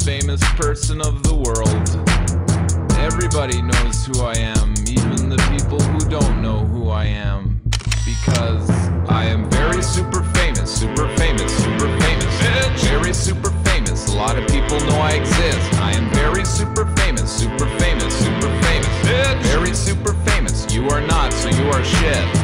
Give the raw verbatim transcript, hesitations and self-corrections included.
famous person of the world. Everybody knows who I am, even the people who don't know who I am. Because I am very super famous, super famous, super famous. Very super famous, a lot of people know I exist. I am very super famous, super famous, super famous. Very super famous, you are not, so you are shit.